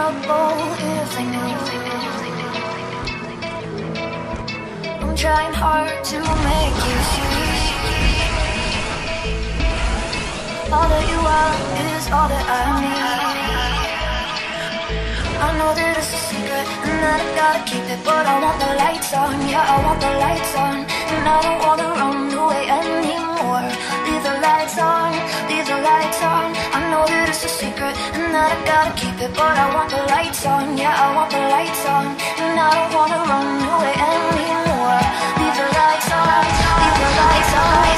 trouble if they knew. I'm trying hard to make you see. All that you are is all that I need. I know that it's a secret and that I gotta keep it, but I want the lights on, yeah, I want the lights on. And I don't wanna run away anymore. Leave the lights on, leave the lights on. I know that it's a secret and that I gotta keep it, but I want the lights on, yeah, I want the lights on. And I don't wanna run away anymore. Leave the lights on, leave the lights on.